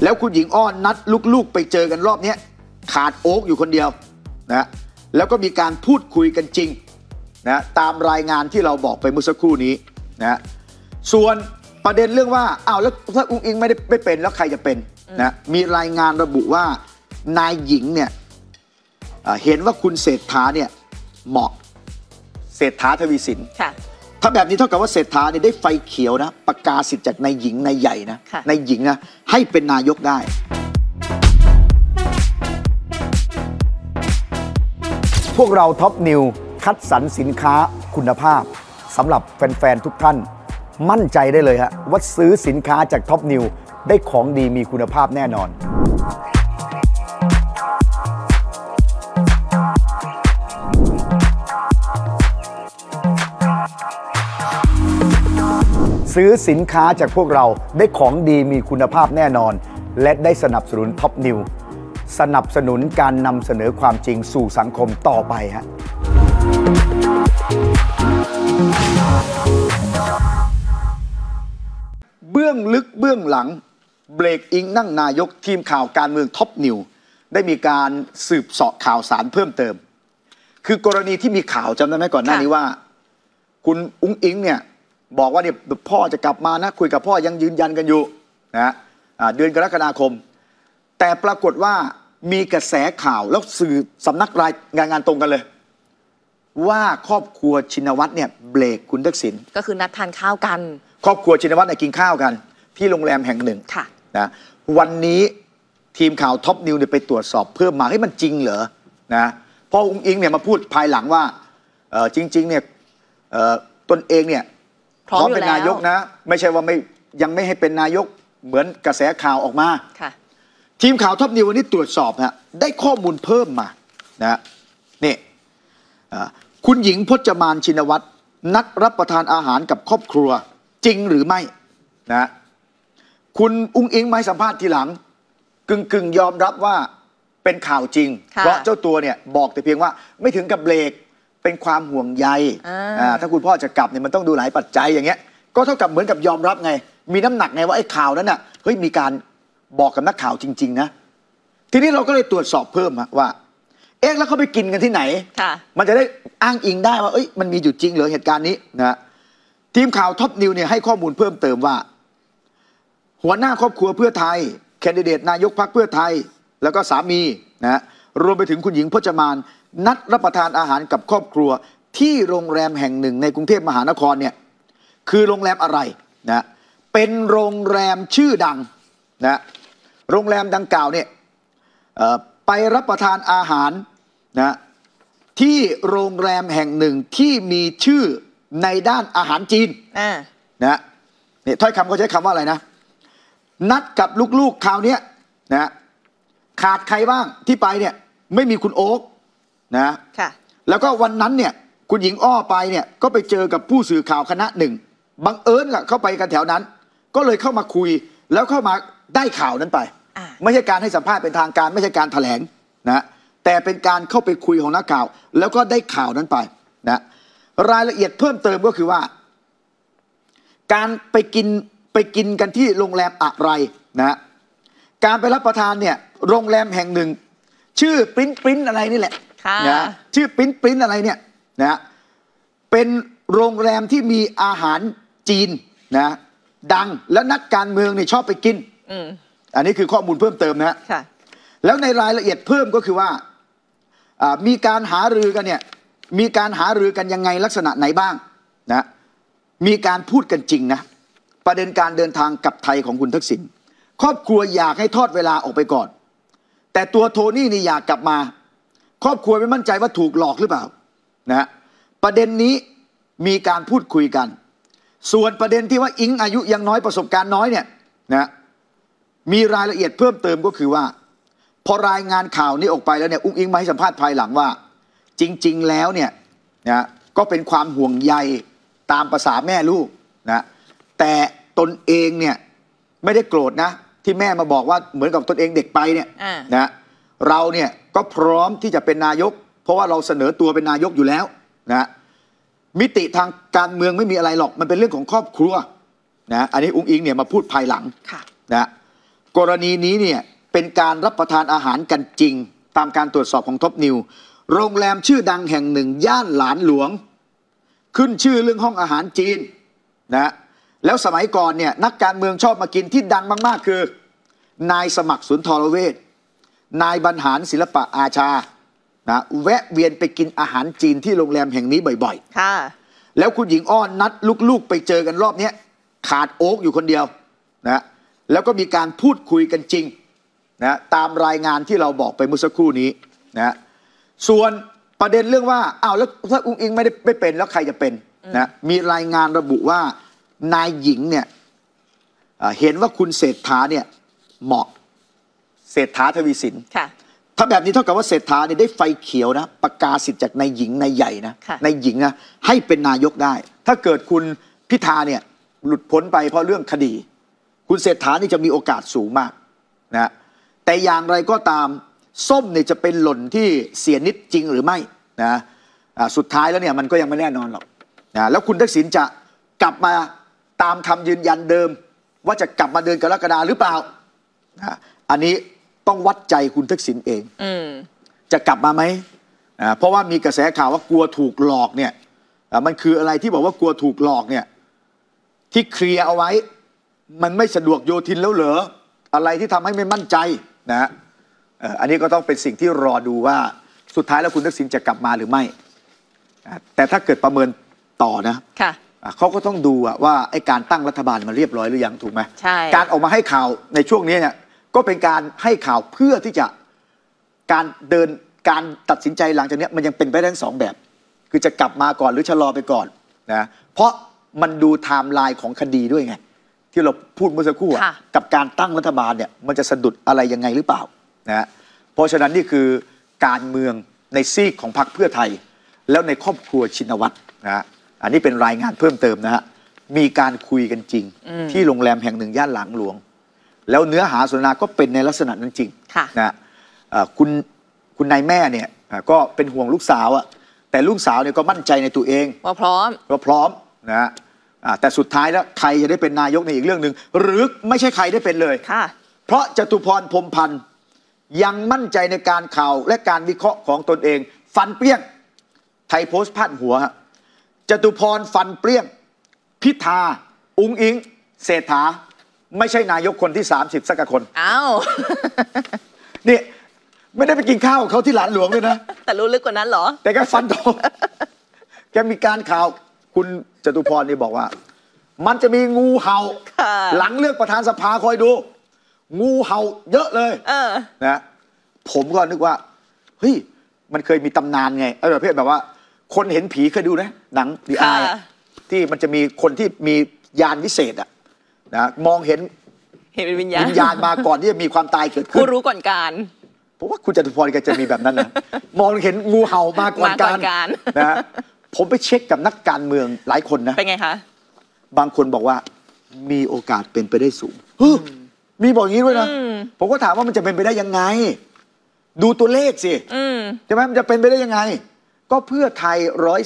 แล้วคุณหญิงอ้อนัดลูกๆไปเจอกันรอบนี้ขาดโอ๊กอยู่คนเดียวนะแล้วก็มีการพูดคุยกันจริงนะตามรายงานที่เราบอกไปเมื่อสักครู่นี้นะส่วนประเด็นเรื่องว่าอ้าวแล้วถ้าอุ้งอิงไม่เป็นแล้วใครจะเป็นนะมีรายงานระบุว่านายหญิงเนี่ยเห็นว่าคุณเศรษฐาเนี่ยเหมาะเศรษฐาทวีสินถ้าแบบนี้เท่ากับว่าเศรษฐาเนี่ยได้ไฟเขียวนะประกาศสิทธิ์จากนายหญิงนายใหญ่นะนายหญิงนะให้เป็นนายกได้พวกเราท็อปนิวคัดสรรสินค้าคุณภาพสำหรับแฟนๆทุกท่านมั่นใจได้เลยฮะว่าซื้อสินค้าจากท็อปนิวได้ของดีมีคุณภาพแน่นอนซื้อสินค้าจากพวกเราได้ของดีมีคุณภาพแน่นอนและได้สนับสนุนท็อปนิวสนับสนุนการนำเสนอความจริงสู่สังคมต่อไปฮะเบื้องลึกเบื้องหลังเบรกอิงนั่งนายกทีมข่าวการเมืองท็อปนิวได้มีการสืบเสาะข่าวสารเพิ่มเติมคือกรณีที่มีข่าวจำได้ไหมก่อนหน้านี้ว่าคุณอุ้งอิงเนี่ยบอกว่าเนี่ยพ่อจะกลับมานะคุยกับพ่อยังยืนยันกันอยู่นะเดือนกรกฎาคมแต่ปรากฏว่ามีกระแสข่าวแล้วสื่อสำนักรายงานตรงกันเลยว่าครอบครัวชินวัตรเนี่ยเบรกคุณทักษิณก็คือนัดทานข้าวกันครอบครัวชินวัตรเนี่ยกินข้าวกันที่โรงแรมแห่งหนึ่งนะวันนี้ทีมข่าวท็อปนิวเนี่ยไปตรวจสอบเพิ่มมาให้มันจริงเหรอนะเพราะอุ้งอิงเนี่ยมาพูดภายหลังว่าจริงๆเนี่ยตนเองเนี่ยพร้อมเป็นนายกนะไม่ใช่ว่ายังไม่ให้เป็นนายกเหมือนกระแสข่าวออกมาทีมข่าวท็อปนิววันนี้ตรวจสอบฮะได้ข้อมูลเพิ่มมานะนี่คุณหญิงพจมานชินวัตรนัดรับประทานอาหารกับครอบครัวจริงหรือไม่นะคุณอุ้งอิงมาสัมภาษณ์ทีหลังกึ่งยอมรับว่าเป็นข่าวจริงเพราะเจ้าตัวเนี่ยบอกแต่เพียงว่าไม่ถึงกับเบรกเป็นความห่วงใยถ้าคุณพ่อจะกลับเนี่ยมันต้องดูหลายปัจจัยอย่างเงี้ยก็เท่ากับเหมือนกับยอมรับไงมีน้ำหนักไงว่าไอ้ข่าวนั้นน่ะเฮ้ยมีการบอกกับนักข่าวจริงๆนะทีนี้เราก็เลยตรวจสอบเพิ่มว่าแล้วเขาไปกินกันที่ไหนมันจะได้อ้างอิงได้ว่าเอ้ยมันมีอยู่จริงเหรอเหตุการณ์นี้นะทีมข่าวท็อปนิวเนี่ยให้ข้อมูลเพิ่มเติมว่าหัวหน้าครอบครัวเพื่อไทยแคนดิเดตนายกพรรคเพื่อไทยแล้วก็สามีนะรวมไปถึงคุณหญิงพจมานนัดรับประทานอาหารกับครอบครัวที่โรงแรมแห่งหนึ่งในกรุงเทพมหานครเนี่ยคือโรงแรมอะไรนะเป็นโรงแรมชื่อดังนะโรงแรมดังกล่าวเนี่ยไปรับประทานอาหารนะที่โรงแรมแห่งหนึ่งที่มีชื่อในด้านอาหารจีนนะนี่ถ้อยคำเขาใช้คำว่าอะไรนะนัดกับลูกๆคราวนี้นะขาดใครบ้างที่ไปเนี่ยไม่มีคุณโอ๊คนะแล้วก็วันนั้นเนี่ยคุณหญิงอ้อไปเนี่ยก็ไปเจอกับผู้สื่อข่าวคณะหนึ่งบังเอิญเข้าไปกันแถวนั้นก็เลยเข้ามาคุยแล้วเข้ามาได้ข่าวนั้นไปไม่ใช่การให้สัมภาษณ์เป็นทางการไม่ใช่การแถลงนะแต่เป็นการเข้าไปคุยของนักข่าวแล้วก็ได้ข่าวนั้นไปนะรายละเอียดเพิ่มเติมก็คือว่าการไปกินกันที่โรงแรมอะไรนะการไปรับประทานเนี่ยโรงแรมแห่งหนึ่งชื่อปริ้นอะไรนี่แหละนะชื่อปริ้นอะไรเนี่ยนะเป็นโรงแรมที่มีอาหารจีนนะดังและนักการเมืองเนี่ยชอบไปกินอันนี้คือข้อมูลเพิ่มเติมนะแล้วในรายละเอียดเพิ่มก็คือว่ามีการหารือกันเนี่ยมีการหารือกันยังไงลักษณะไหนบ้างนะมีการพูดกันจริงนะประเด็นการเดินทางกลับไทยของคุณทักษิณครอบครัวอยากให้ทอดเวลาออกไปก่อนแต่ตัวโทนี่นี่อยากกลับมาครอบครัวไม่มั่นใจว่าถูกหลอกหรือเปล่านะประเด็นนี้มีการพูดคุยกันส่วนประเด็นที่ว่าอิงอายุยังน้อยประสบการณ์น้อยเนี่ยนะมีรายละเอียดเพิ่มเติมก็คือว่าพอรายงานข่าวนี้ออกไปแล้วเนี่ยอุ้งอิงมาให้สัมภาษณ์ภายหลังว่าจริงๆแล้วเนี่ยนะก็เป็นความห่วงใยตามภาษาแม่ลูกนะแต่ตนเองเนี่ยไม่ได้โกรธนะที่แม่มาบอกว่าเหมือนกับตนเองเด็กไปเนี่ยนะเราเนี่ยก็พร้อมที่จะเป็นนายกเพราะว่าเราเสนอตัวเป็นนายกอยู่แล้วนะมิติทางการเมืองไม่มีอะไรหรอกมันเป็นเรื่องของครอบครัวนะอันนี้อุ้งอิงเนี่ยมาพูดภายหลังนะกรณีนี้เนี่ยเป็นการรับประทานอาหารกันจริงตามการตรวจสอบของท็อปนิวโรงแรมชื่อดังแห่งหนึ่งย่านหลานหลวงขึ้นชื่อเรื่องห้องอาหารจีนนะแล้วสมัยก่อนเนี่ยนักการเมืองชอบมากินที่ดังมากๆคือนายสมัครสุนทรเวชนายบรรหารศิลปะอาชานะแวะเวียนไปกินอาหารจีนที่โรงแรมแห่งนี้บ่อยๆค่ะแล้วคุณหญิงอ้อนนัดลูกๆไปเจอกันรอบนี้ขาดโอ๊กอยู่คนเดียวนะแล้วก็มีการพูดคุยกันจริงนะตามรายงานที่เราบอกไปเมื่อสักครู่นี้นะส่วนประเด็นเรื่องว่าอ้าวแล้วถ้าอุ้งอิงไม่เป็นแล้วใครจะเป็นนะมีรายงานระบุว่านายหญิงเนี่ยเห็นว่าคุณเศรษฐาเนี่ยเหมาะเศรษฐาทวีสินถ้าแบบนี้เท่ากับว่าเศรษฐาเนี่ยได้ไฟเขียวนะประกาศสิทธิ์จากนายหญิงนายใหญ่นะนายหญิงนะให้เป็นนายกได้ถ้าเกิดคุณพิธาเนี่ยหลุดพ้นไปเพราะเรื่องคดีคุณเศรษฐานี่จะมีโอกาสสูงมากนะแต่อย่างไรก็ตามส้มเนี่ยจะเป็นหล่นที่เสียนิดจริงหรือไม่นะสุดท้ายแล้วเนี่ยมันก็ยังไม่แน่นอนหรอกนะแล้วคุณทักษิณจะกลับมาตามคำยืนยันเดิมว่าจะกลับมาเดือนกรกฎาคมหรือเปล่านะอันนี้ต้องวัดใจคุณทักษิณเองจะกลับมาไหมเพราะว่ามีกระแสข่าวว่ากลัวถูกหลอกเนี่ยมันคืออะไรที่บอกว่ากลัวถูกหลอกเนี่ยที่เคลียร์เอาไว้มันไม่สะดวกโยทินแล้วเหรออะไรที่ทำให้ไม่มั่นใจนะอันนี้ก็ต้องเป็นสิ่งที่รอดูว่าสุดท้ายแล้วคุณทักษิณจะกลับมาหรือไม่แต่ถ้าเกิดประเมินต่อนะเขาก็ต้องดูว่าไอ้การตั้งรัฐบาลมันเรียบร้อยหรือยังถูกไหมการออกมาให้ข่าวในช่วงนี้เนี่ยก็เป็นการให้ข่าวเพื่อที่จะการตัดสินใจหลังจากนี้มันยังเป็นไปได้ทั้งสองแบบคือจะกลับมาก่อนหรือชะลอไปก่อนนะเพราะมันดูไทม์ไลน์ของคดีด้วยไงที่เราพูดเมื่อสักครู่กับการตั้งรัฐบาลเนี่ยมันจะสะดุดอะไรยังไงหรือเปล่านะเพราะฉะนั้นนี่คือการเมืองในซีกของพรรคเพื่อไทยแล้วในครอบครัวชินวัตรนะอันนี้เป็นรายงานเพิ่มเติมนะฮะมีการคุยกันจริงที่โรงแรมแห่งหนึ่งย่านหลางหลวงแล้วเนื้อหาสนทนาก็เป็นในลักษณะนั้นจริงนะคุณนายแม่เนี่ยก็เป็นห่วงลูกสาวอะแต่ลูกสาวเนี่ยก็มั่นใจในตัวเองว่าพร้อมนะแต่สุดท้ายแล้วใครจะได้เป็นนายกในอีกเรื่องหนึ่งหรือไม่ใช่ใครได้เป็นเลยเพราะจตุพรพรหมพันธ์ยังมั่นใจในการข่าวและการวิเคราะห์ของตนเองฟันเปรี้ยงไทยโพสต์พาดหัวจตุพรฟันเปรี้ยงพิธาอุ๊งอิงเศรษฐาไม่ใช่นายกคนที่30สักคนอ้าวนี่ไม่ได้ไปกินข้าวเขาที่หลานหลวงเลยนะแต่รู้ลึกกว่านั้นเหรอแต่แกฟันธงแกมีการข่าวคุณจตุพรนี่บอกว่ามันจะมีงูเห่าหลังเลือกประธานสภาคอยดูงูเห่าเยอะเลยนะผมก็นึกว่าเฮ้ยมันเคยมีตำนานไงประเภทแบบว่าคนเห็นผีเคยดูนะหนังดีอาร์ที่มันจะมีคนที่มียานวิเศษอะนะมองเห็นเป็นวิญญาณมาก่อนที่จะมีความตายเกิดขึ้นผู้รู้ก่อนการผมว่าคุณจตุพรแกจะมีแบบนั้นนะมองเห็นงูเห่ามาก่อนการนะผมไปเช็คกับนักการเมืองหลายคนนะเป็นไงคะบางคนบอกว่ามีโอกาสเป็นไปได้สูงมีบอกอย่างนี้ด้วยนะผมก็ถามว่ามันจะเป็นไปได้ยังไงดูตัวเลขสิใช่ไหมมันจะเป็นไปได้ยังไงก็เพื่อไทย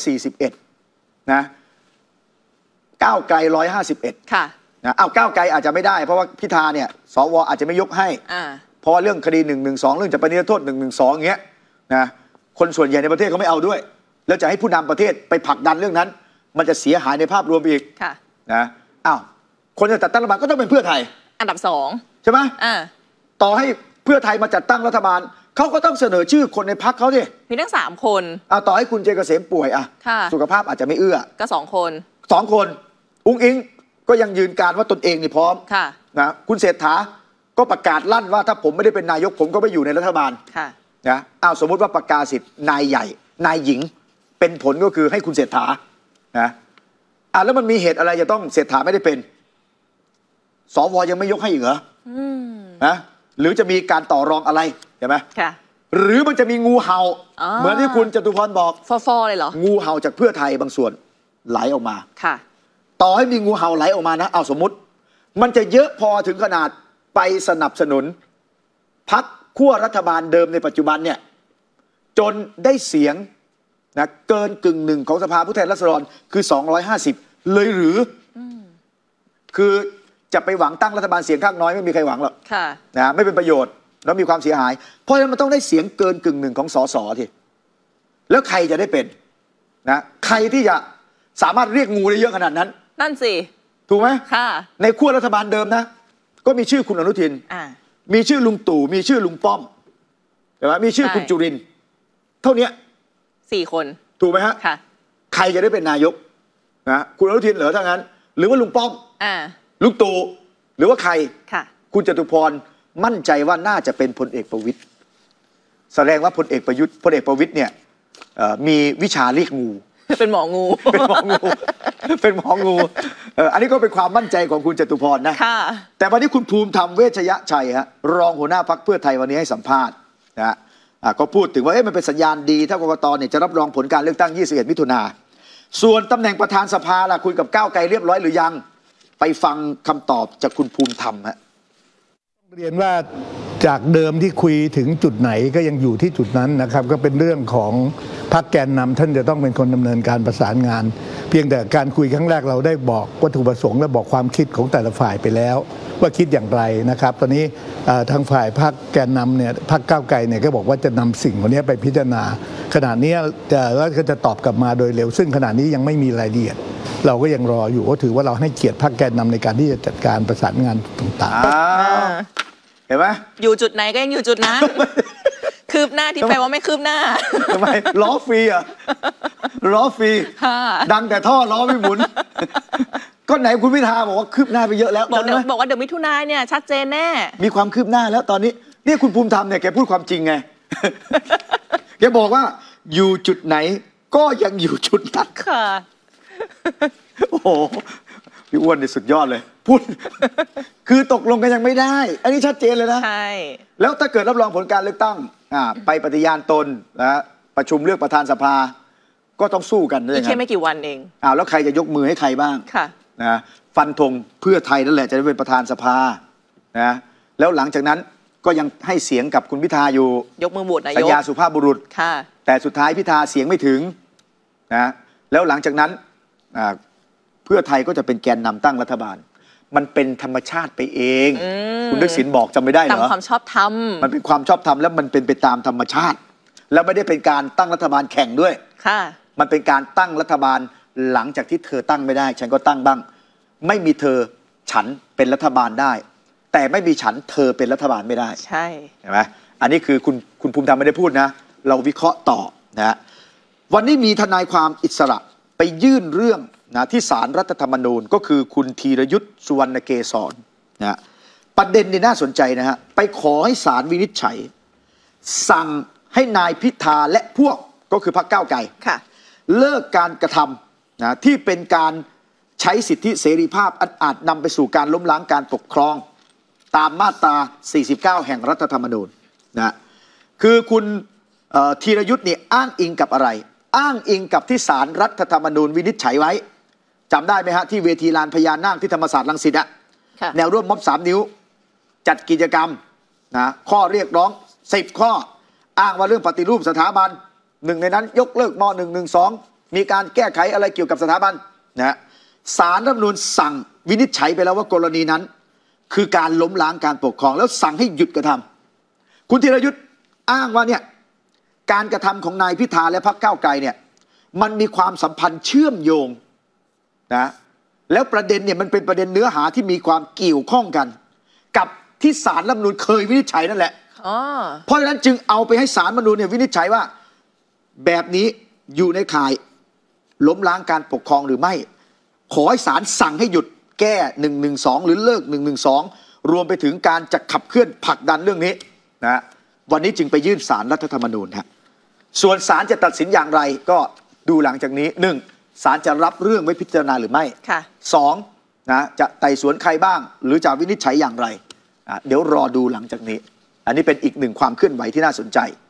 141นะก้าวไกล151ค่ะนะก้าวไกลอาจจะไม่ได้เพราะว่าพิธาเนี่ยสวอาจจะไม่ยกให้เพราะว่าเรื่องคดี112เรื่องจะประนิรโทษ112อย่างเงี้ยนะคนส่วนใหญ่ในประเทศเขาไม่เอาด้วยแล้วจะให้ผู้นำประเทศไปผลักดันเรื่องนั้นมันจะเสียหายในภาพรวมอีกนะคนจะจัดตั้งรัฐบาลก็ต้องเป็นเพื่อไทยอันดับ2 ใช่ไหมต่อให้เพื่อไทยมาจัดตั้งรัฐบาลเขาก็ต้องเสนอชื่อคนในพรรคเขาดิมีทั้ง3คนต่อให้คุณเจเกษมป่วยสุขภาพอาจจะไม่เอื้อก็2คนอุ้งอิงก็ยังยืนการว่าตนเองนี่พร้อมนะคุณเศรษฐาก็ประกาศลั่นว่าถ้าผมไม่ได้เป็นนายกผมก็ไม่อยู่ในรัฐบาลนะสมมติว่าประกาศสิทธิ์นายใหญ่นายหญิงเป็นผลก็คือให้คุณเศรษฐานะแล้วมันมีเหตุอะไรจะต้องเศรษฐาไม่ได้เป็นสวยังไม่ยกให้อีกเหรอนะหรือจะมีการต่อรองอะไรใช่ไหมหรือมันจะมีงูเห่าเหมือนที่คุณจตุพรบอกฟอเลยเหรองูเห่าจากเพื่อไทยบางส่วนไหลออกมาต่อให้มีงูเห่าไหลออกมานะสมมติมันจะเยอะพอถึงขนาดไปสนับสนุนพรรคขั้วรัฐบาลเดิมในปัจจุบันเนี่ยจนได้เสียงนะเกิน1/2ของสภาผู้แทนราษฎรคือ250เลยหรือคือจะไปหวังตั้งรัฐบาลเสียงข้างน้อยไม่มีใครหวังหรอกค่ะนะไม่เป็นประโยชน์แล้วมีความเสียหายเพราะฉะนั้นมันต้องได้เสียงเกินกึ่งหนึ่งของสสทีแล้วใครจะได้เป็นนะใครที่จะสามารถเรียกงูได้เยอะขนาดนั้นนั่นสิถูกไหมค่ะในขั้วรัฐบาลเดิมนะก็มีชื่อคุณอนุทินมีชื่อลุงตู่มีชื่อลุงป้อมใช่ไหมมีชื่อคุณจุรินทร์เท่านี้ 4 คนถูกไหมฮะค่ะใครจะได้เป็นนายกนะคุณอนุทินเหรอถ้างั้นหรือว่าลุงป้อมลุงตู่หรือว่าใครค่ะคุณจตุพรมั่นใจว่าน่าจะเป็นพลเอกประวิตรแสดงว่าพลเอกประวิตรเนี่ยมีวิชาเรียกงูเป็นหมองูเป็นหมองูเป็นหมองูอันนี้ก็เป็นความมั่นใจของคุณจตุพรนะแต่วันนี้คุณภูมิธรรมเวชยชัยฮะรองหัวหน้าพรรคเพื่อไทยวันนี้ให้สัมภาษณ์นะก็พูดถึงว่ามันเป็นสัญญาณดีถ้ากกตเนี่ยจะรับรองผลการเลือกตั้ง21 มิถุนาส่วนตำแหน่งประธานสภาล่ะคุยกับก้าวไกลเรียบร้อยหรือยังไปฟังคำตอบจากคุณภูมิธรรมฮะเรียนว่าจากเดิมที่คุยถึงจุดไหนก็ยังอยู่ที่จุดนั้นนะครับก็เป็นเรื่องของพรรคแกนนำท่านจะต้องเป็นคนดำเนินการประสานงานเพียงแต่การคุยครั้งแรกเราได้บอกวัตถุประสงค์และบอกความคิดของแต่ละฝ่ายไปแล้วว่าคิดอย่างไรนะครับตอนนี้ทางฝ่ายพรรคแกนนำเนี่ยพรรคก้าวไกลเนี่ยก็บอกว่าจะนำสิ่งเหล่านี้ไปพิจารณาขณะนี้แล้วก็จะตอบกลับมาโดยเร็วซึ่งขณะนี้ยังไม่มีรายละเอียดเราก็ยังรออยู่ก็ถือว่าเราให้เกียรติพรรคแกนนำในการที่จะจัดการประสานงานต่างๆเห็นไหมอยู่จุดไหนก็ยังอยู่จุดนั้นคืบหน้าที่แปลว่าไม่คืบหน้าทำไมล้อฟรีอ่ะล้อฟรีดังแต่ท่อล้อไม่หมุนก็ไหนคุณพิธาบอกว่าคืบหน้าไปเยอะแล้วบอกว่าเดี๋ยวมิถุนายนเนี่ยชัดเจนแน่มีความคืบหน้าแล้วตอนนี้นี่คุณภูมิธรรมเนี่ยแกพูดความจริงไงแกบอกว่าอยู่จุดไหนก็ยังอยู่จุดนั้นค่ะโอ้โหพี่อ้วนนี่สุดยอดเลยพูดคือตกลงกันยังไม่ได้อันนี้ชัดเจนเลยนะใช่แล้วถ้าเกิดรับรองผลการเลือกตั้งไปปฏิญาณตนนะประชุมเลือกประธานสภาก็ต้องสู้กันด้วยแค่ไม่กี่วันเองแล้วใครจะยกมือให้ใครบ้างค่ะนะฟันธงเพื่อไทยนั่นแหละจะได้เป็นประธานสภานะแล้วหลังจากนั้นก็ยังให้เสียงกับคุณพิธาอยู่ยกมือโหวตนายกสัญญาสุภาพบุรุษค่ะแต่สุดท้ายพิธาเสียงไม่ถึงนะแล้วหลังจากนั้นเพื่อไทยก็จะเป็นแกนนำตั้งรัฐบาลมันเป็นธรรมชาติไปเองคุณทักษิณบอกจำไม่ได้เหรอตามความชอบธรรมมันเป็นความชอบธรรมแล้วมันเป็นไปตามธรรมชาติแล้วไม่ได้เป็นการตั้งรัฐบาลแข่งด้วยค่ะมันเป็นการตั้งรัฐบาลหลังจากที่เธอตั้งไม่ได้ฉันก็ตั้งบ้างไม่มีเธอฉันเป็นรัฐบาลได้แต่ไม่มีฉันเธอเป็นรัฐบาลไม่ได้ใช่เห็นไหมอันนี้คือคุณภูมิธรรมไม่ได้พูดนะเราวิเคราะห์ต่อนะวันนี้มีทนายความอิสระไปยื่นเรื่องนะที่ศาลรัฐธรรมนูญก็คือคุณธีรยุทธสุวรรณเกษรนะประเด็นนี่น่าสนใจนะฮะไปขอให้ศาลวินิจฉัยสั่งให้นายพิธาและพวกก็คือพรรคก้าวไกลเลิกการกระทำนะที่เป็นการใช้สิทธิเสรีภาพอันอาจนำไปสู่การล้มล้างการปกครองตามมาตรา 49 แห่งรัฐธรรมนูญนะคือคุณธีรยุทธเนี่ยอ้างอิงกับอะไรอ้างอิงกับที่ศาลรัฐธรรมนูญวินิจฉัยไว้จำได้ไหมฮะที่เวทีลานพญานาคที่ธรรมศาสตร์รังสิตอะแนวร่วมม็อบ3 นิ้วจัดกิจกรรมนะข้อเรียกร้อง10 ข้ออ้างว่าเรื่องปฏิรูปสถาบันหนึ่งในนั้นยกเลิกม.112มีการแก้ไขอะไรเกี่ยวกับสถาบันนะศาลรัฐธรรมนูญสั่งวินิจฉัยไปแล้วว่ากรณีนั้นคือการล้มล้างการปกครองแล้วสั่งให้หยุดกระทำคุณธีรยุทธอ้างว่าเนี่ยการกระทำของนายพิธาและพรรคก้าวไกลเนี่ยมันมีความสัมพันธ์เชื่อมโยงนะแล้วประเด็นเนี่ยมันเป็นประเด็นเนื้อหาที่มีความเกี่ยวข้องกันกับที่ศาลรัฐธรรมนูญเคยวินิจฉัยนั่นแหละเพราะฉะนั้นจึงเอาไปให้ศาลรัฐธรรมนูญเนี่ยวินิจฉัยว่าแบบนี้อยู่ในข่ายล้มล้างการปกครองหรือไม่ขอให้ศาลสั่งให้หยุดแก้112หรือเลิก112รวมไปถึงการจะขับเคลื่อนผลักดันเรื่องนี้นะวันนี้จึงไปยื่นศาลรัฐธรรมนูญฮะส่วนศาลจะตัดสินอย่างไรก็ดูหลังจากนี้1ศาลจะรับเรื่องไว้พิจารณาหรือไม่2นะจะไต่สวนใครบ้างหรือจะวินิจฉัยอย่างไรเดี๋ยวรอดูหลังจากนี้อันนี้เป็นอีกหนึ่งความเคลื่อนไหวที่น่าสนใจ